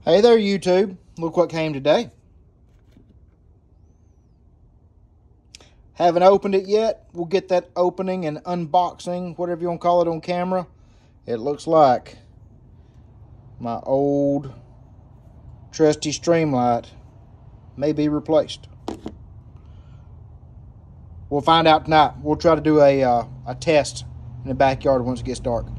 Hey there, YouTube. Look what came today. Haven't opened it yet. We'll get that opening and unboxing, whatever you want to call it, on camera. It looks like my old trusty Streamlight may be replaced. We'll find out tonight. We'll try to do a test in the backyard once it gets dark.